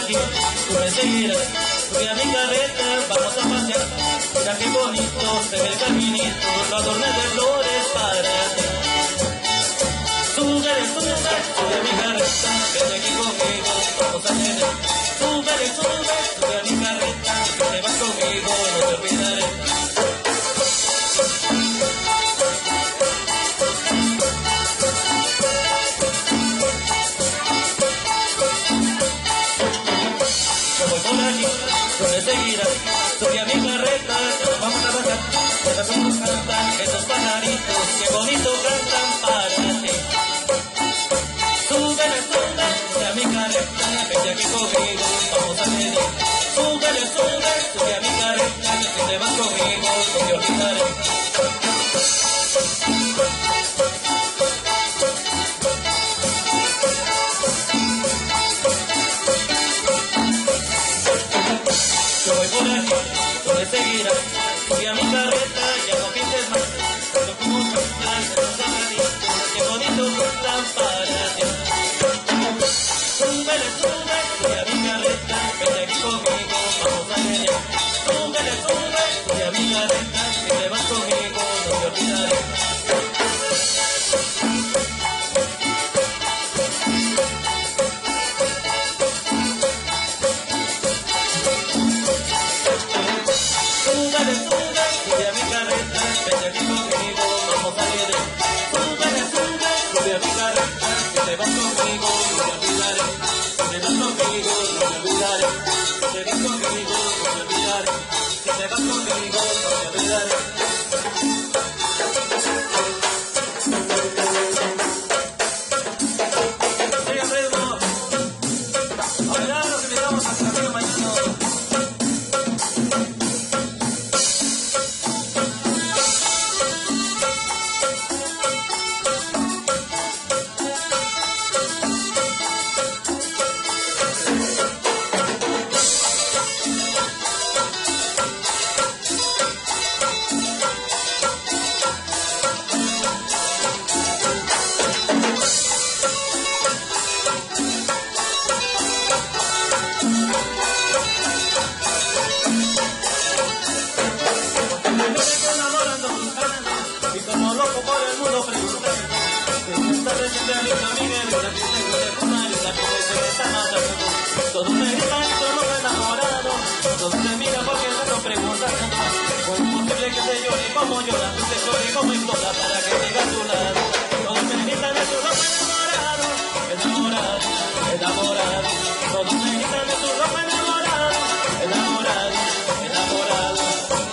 aquí, tú me seguirás. Sube a mi carreta, vamos a pasear. Mira qué bonito se ve el caminito, lo adorné de flores para ti. Sube, sube, sube a mi carreta, vete aquí conmigo, vamos a tener. Sube, sube, sube a mi carreta, que te vas conmigo, no te olvidaré. Tú me seguirás, sube a mi carreta, vamos a bajar, mientras nos cantan esos pajaritos, qué bonito cantan para ti. Súbele, sube, sube a mi carreta, vete aquí conmigo, vamos a medir. Súbele, sube, sube a mi carreta, que te vas conmigo, no te olvidaré. Yo voy por aquí, tú me seguirás, sube a mi carreta, ya no pienses más, pero como cantan esos pajaritos, qué bonito cantan para ti. Súbele, sube, sube a mi carreta, vete aquí conmigo, vamos a medir. Súbele, sube, sube a mi carreta, que te vas conmigo, no te olvidaré. Súbele, sube, sube a mi carreta, vete aquí conmigo, vamos a medir. Súbele, sube, sube a mi carreta, que te vas conmigo, no te olvidaré. Te vas conmigo, no te olvidaré. Te vas conmigo, no te olvidaré. Si te vas conmigo, no te olvidaré. Sigue el ritmo. A bailar los invitamos a Camino Mañana. Y como loco por el mundo preguntando, que esta vez siempre a mi familia y la que tengo de fumar y la que me está matando. Todos me gritan y solo me enamorado, todos me miran porque no lo preguntan. ¿Cómo es posible que se llore como llora, que se llore como implora para que llegue a tu lado? Todos me gritan de su ropa enamorado, enamorado, enamorado. Todos me gritan de su ropa enamorado, enamorado, enamorado.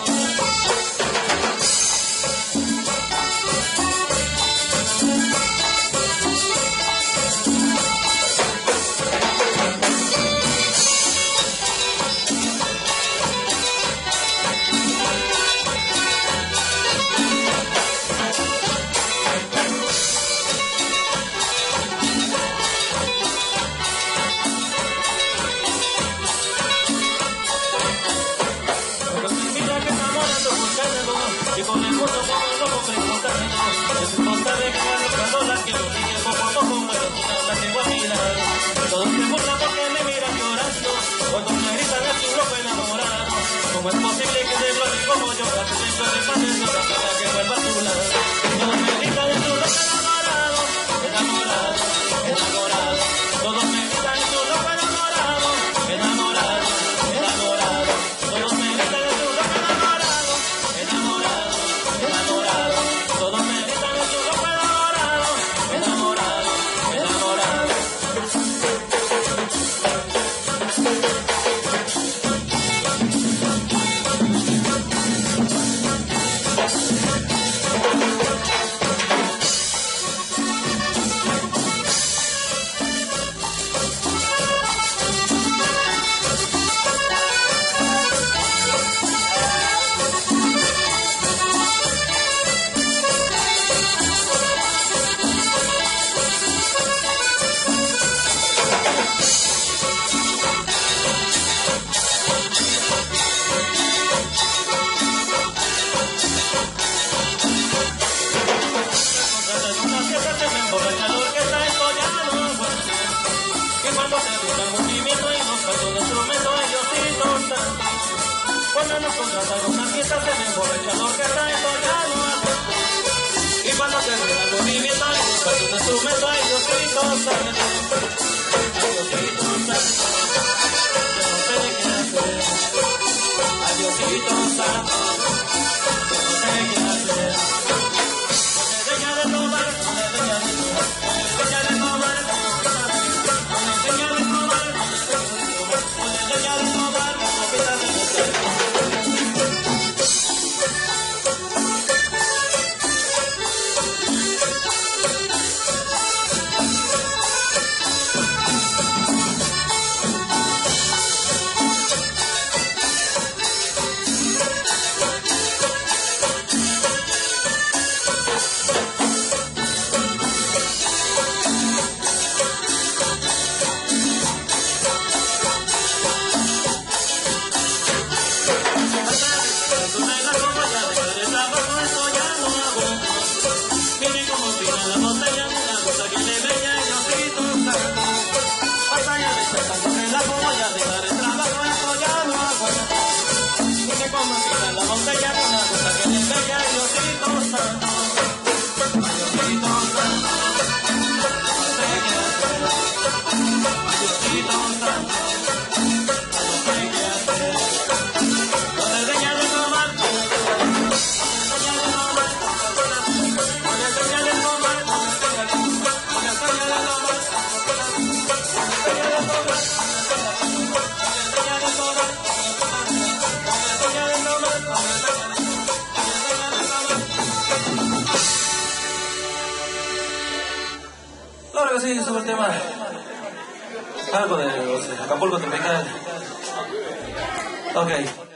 Y con el mundo como loco preguntando, es imposible que cuando cuando la quiero y que poco a poco muero, la tengo a mi lado. Todos me burlan porque me miran llorando, cuando me gritan es un loco enamorado. ¿Cómo es posible que se llore como llora, que se llore más de llora para que vuelva a tu lado? Todos me gritan es un loco enamorado, enamorado, enamorado. Todos me gritan es un loco enamorado, enamorado, enamorado. Todos me gritan es un loco enamorado, enamorado, enamorado. Todos me gritan es un loco enamorado, enamorado, enamorado. Cuando nos contratan una fiesta se me emborracha lo que traigo ya no hago. Y cuando termina el movimiento y después de un instrumento ay Diosito santo, ay Diosito santo, yo no sé de qué hacer. Ay Diosito santo, yo no sé qué hacer. No me deja de tomar, no me deja de tomar, no me deja de tomar, no me deja de tomar, no me deja de tomar, la copita de mi ser. Claro que sí, sobre el tema. Algo de los Acapulco Tropical. Ok.